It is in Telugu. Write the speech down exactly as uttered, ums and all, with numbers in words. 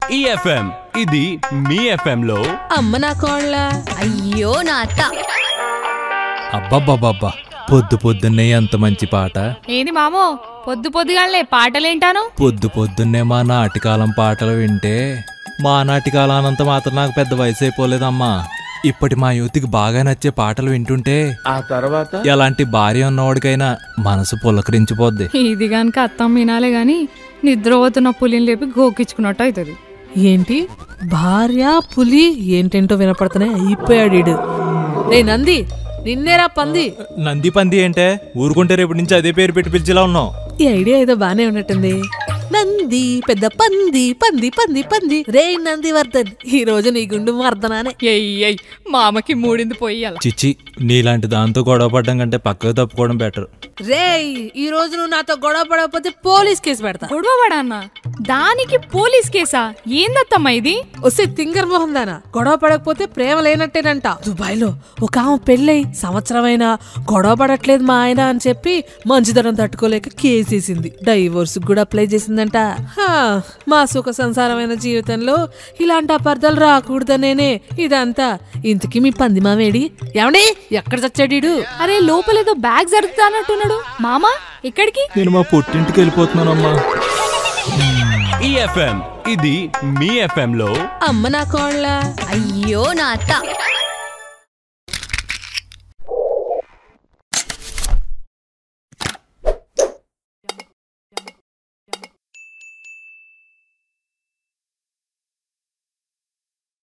ఈ ఎఫ్ఎం ఇది మీ ఎఫ్ఎం లో అమ్మ నా కోళ్ళ అయ్యో నా అత్త. అబ్బబ్బబ్బబ్బా పొద్దు పొద్దున్నే ఎంత మంచి పాట. ఏది మామో పొద్దు పొద్దుగాలే పాటలేంటాను? పొద్దు పొద్దున్నే మా నాటికాలం పాటలు వింటే మా నాటికాలనంత మాత్రం నాకు పెద్ద వయసు అయిపోలేదమ్మా. ఇప్పటి మా యూత్కి బాగా నచ్చే పాటలు వింటుంటే ఆ తర్వాత ఎలాంటి భార్య ఉన్నవాడికైనా మనసు పులకరించిపోద్ది. ఇది గనక అత్తం వినాలే గాని నిద్రపోతున్న పులిని లేపి గోకించుకున్నట్టు అవుతుంది. ఏంటి భార్య పులి ఏంటేంటో వినపడుతున్నాయి. అయిపోయాడు రే నంది, నిన్నేరా పంది. నంది పంది ఏంటే ఊరుకుంటే రేపు నుంచి అదే పేరు పెట్టి పిలిచేలా ఉన్నావు. ఈ ఐడియా ఏదో బానే ఉన్నట్టుంది. నంది పెద్ద పంది పంది పంది పంది రే నంది వర్ధన్, ఈ రోజు నీ గుండు వర్ధనానే. ఎయ్యయ్ మామకి మూడింది పోయాల. చిచ్చి నీలాంటి దాంతో గొడవ పడ్డం కంటే పక్కకు తప్పుకోవడం బెటర్. రే ఈ రోజు నువ్వు నాతో గొడవ పడకపోతే పోలీస్ కేసు పెడతా. గొడవ పడన్నా దానికి పోలీస్ కేసా? ఏందత్తమ్మా ఇది? వస్తే తింగర్ మోహన్ దానా, గొడవ పడకపోతే ప్రేమ లేనట్టేనంట. దుబాయ్ లో ఒక ఆమె పెళ్ళై సంవత్సరమైనా గొడవ పడట్లేదు మా ఆయన అని చెప్పి మంచిదనం తట్టుకోలేక కేసేసింది. డైవోర్స్ కూడా అప్లై చేసిందంట. మా సుఖ సంసారమైన జీవితంలో ఇలాంటి అపార్థాలు రాకూడదనేనే ఇదంతా. ఇంతకీ మీ పంది మామేడి ఏమండి, ఎక్కడ చచ్చాడు? అరే లోపలేదో బ్యాగ్ జరుగుతానట్టున్నాడు. మామా ఎక్కడికి? నేను మా పుట్టింటికి వెళ్ళిపోతున్నానమ్మా. ఈ ఎఫ్ఎం ఇది మీ ఎఫ్ఎం లో అమ్మ నా కోళ్ళ అయ్యో నా అత్త.